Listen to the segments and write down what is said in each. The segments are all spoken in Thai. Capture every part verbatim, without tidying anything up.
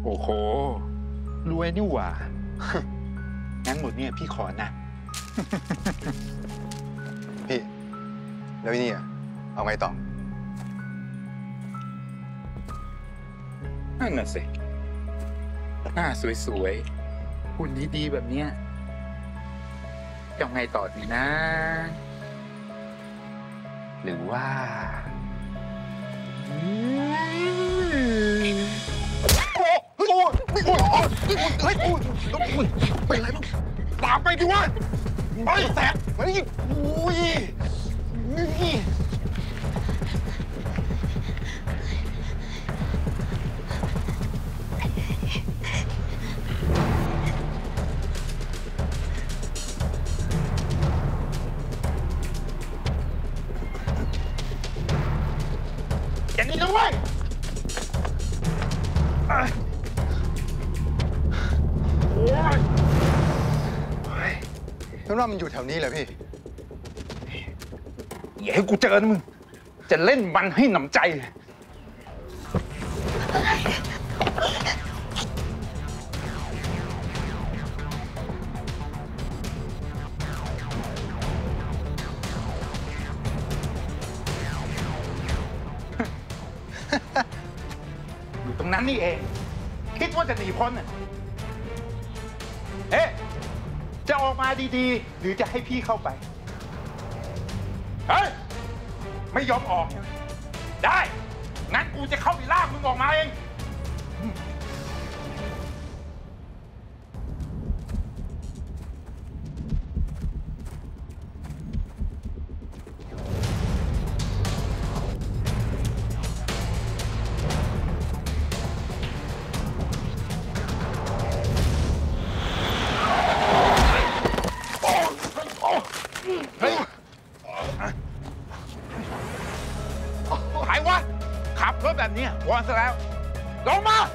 โอ้โหรวยนี่หว่างั้นหมดเนี่ยพี่ขอนะพี่แล้วนี่อ่ะเอาไงต่อนั่นน่ะสิหน้าสวยๆหุ่นดีๆแบบเนี้ยจะไงต่อดีนะหรือว่าโอ้โหโอ้โหเฮ้ยเป็นไรบ้างตามไปดิวะไอ้แสบมาดิโอ้ยนี่อย่างนี้นะเว้ยโอ้ยแล้วว่ามันอยู่แถวนี้แหละพี่อย่าให้กูเจอนะมึงจะเล่นมันให้หนำใจอยู่ตรงนั้นนี่เองคิดว่าจะหนีพ้นน่ะเอ๊ะจะออกมาดีๆหรือจะให้พี่เข้าไปเฮ้ยไม่ยอมออกได้งั้นกูจะเข้าไปลากมึงออกมาเองใครวะขับรถแบบนี้วอนซะแล้วลงมา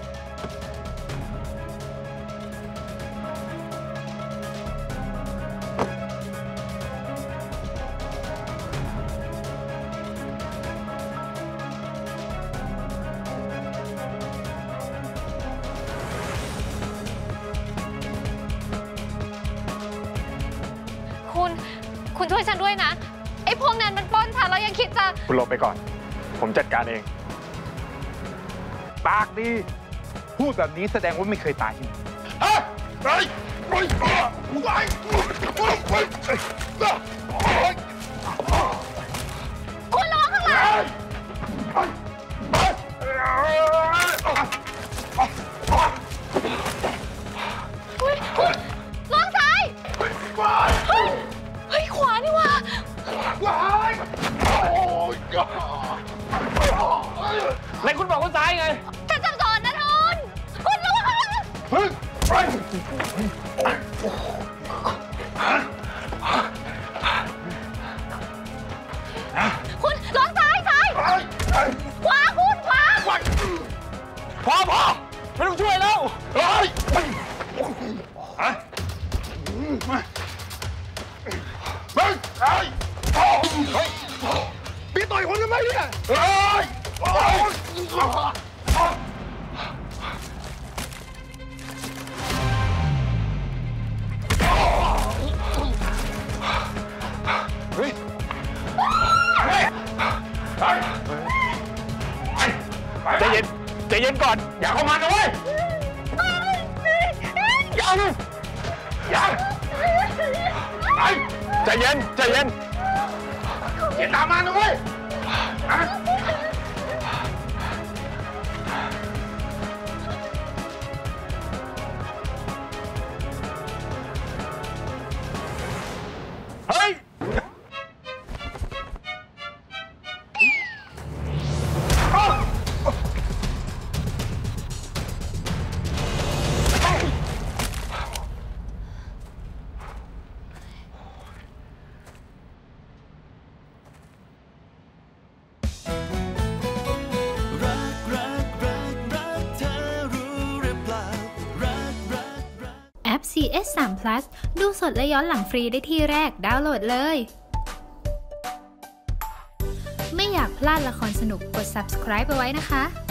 คุณคุณช่วยฉันด้วยนะไอ้พวกนั้นมันปล้นฉันแล้วยังคิดจะคุณลงไปก่อนผมจัดการเองปากดีพูดแบบนี้แสดงว่าไม่เคยตายเฮ้ยไปไปไปไปไปคุณร้องข้างหลังคุณคุณร้องซ้ายเฮ้ยเฮ้ยขวานี่วะไหนคุณบอกว่าซ้ายไงฉันจะสอนนะทุนคุณระวังเฮ้ยไปคุณร้องซ้ายซ้ายขวาคุณขวาพอพอไม่ต้องช่วยแล้วเฮ้ยฮะเฮ้ยเฮ้ยเฮ้ยพี่ต่อยคนทำไมเนี่ยเฮ้ยเฮ้ยใจเย็นใจเย็นก่อนอย่าเข้ามานะเว้ยอย่าเลยอย่าใจเย็นใจเย็นอย่าตามมานะเว้ยเฮ้ยแอป ซี เอส ทรี พลัส ดูสดและย้อนหลังฟรีได้ที่แรกดาวน์โหลดเลย ไม่อยากพลาดละครสนุกกด ซับสไครบ์ เอาไว้นะคะ